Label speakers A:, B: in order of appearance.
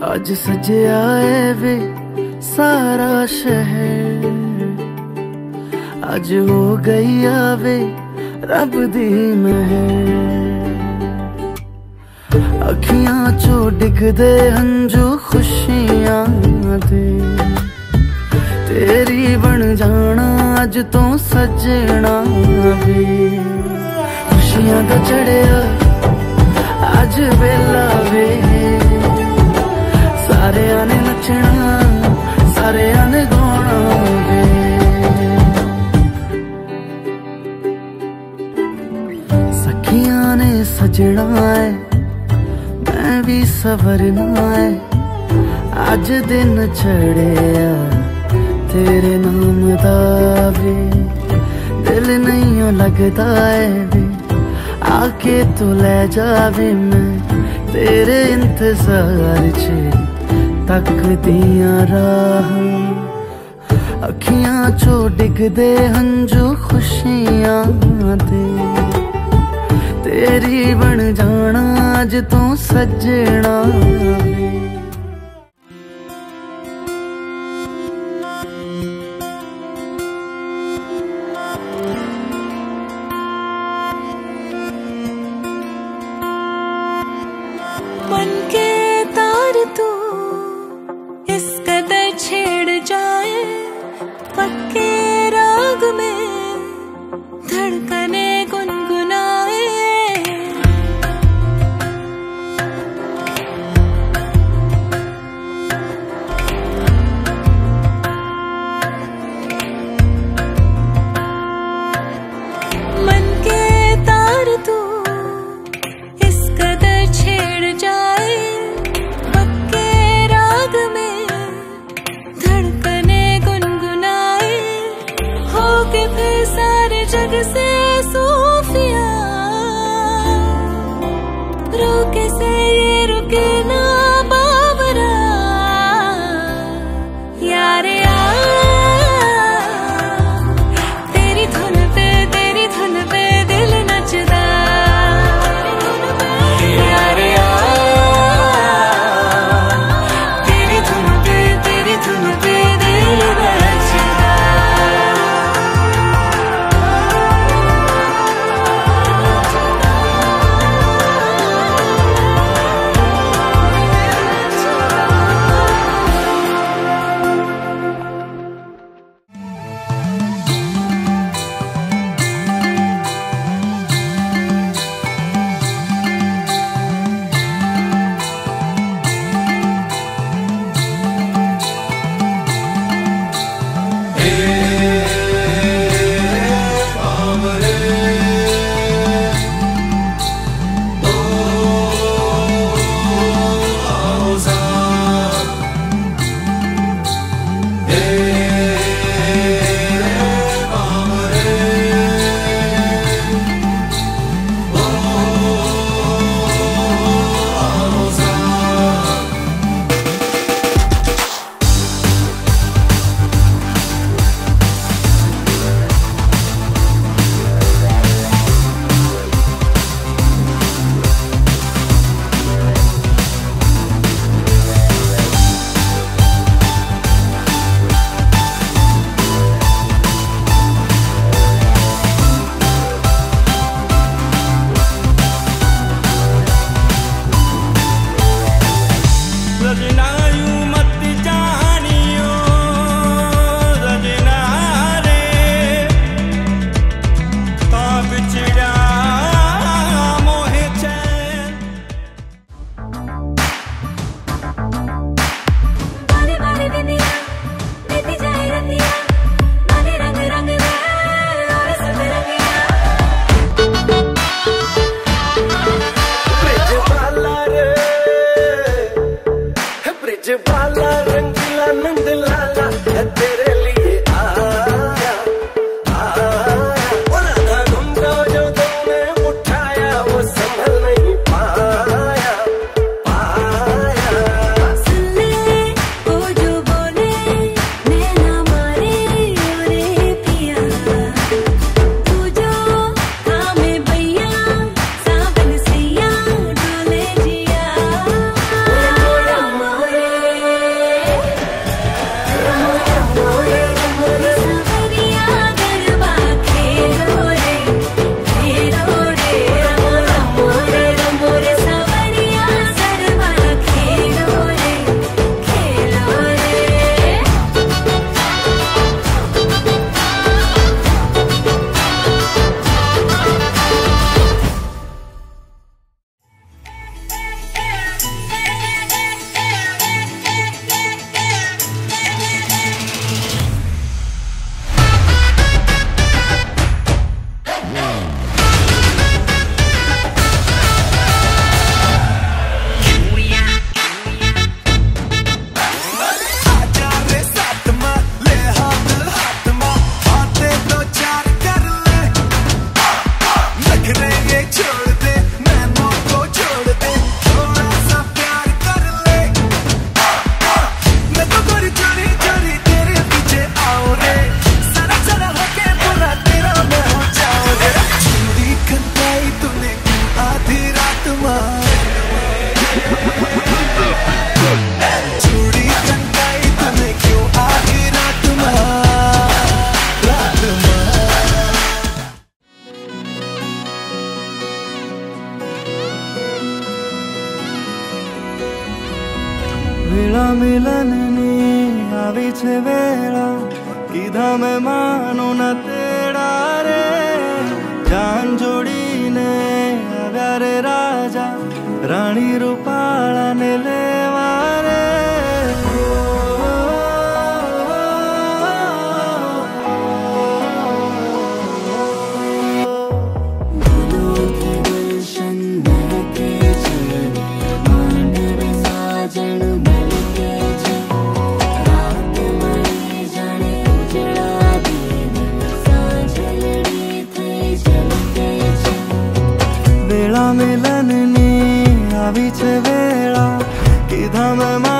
A: आज सजया है वे सारा शहर, आज हो गई आवे रब दी महर। अखियां चो डिगदे हंजू खुशियां दे, तेरी बन जाना अज तो सजना वे। खुशियां दा चढ़िया अज वेला वे, सारे आने नचना सारे आने गाना वे। सखियां ने सजना है मैं भी सवरना है, अज दिन चढ़िया तेरे नाम दा वे। दिल नहीं लगता है वे, आके तू ले जावे मैं तेरे इंतजार च तक दिया राह। अखियां चो डिगदे हंजू खुशियां दे, तेरी बन जाना अज तो सजना वे।
B: मन के तार तू इस कदर छेड़ जाए, पक्के राग में धड़कने गुनगुनाए। मन के तार तू इस कदर छेड़ जाए, पक्के राग में धड़कने गुनगुनाए। होके फिर सारे जग से सूफिया, रोके से ये रुके ना बाबरा। यारे तेरी धुन पे दिल नचदा। यारे तेरी धुन पे दिल नचदा।
A: મિલનની આવી છે વેળા, કીધા મેં માનો ન તેડા રે. જાન જોડીને આવ્યા રે રાજા, રાણી રૂપાળાને લેવા રે. વેળા મિલનની આવી છે વેળા, કીધા મેં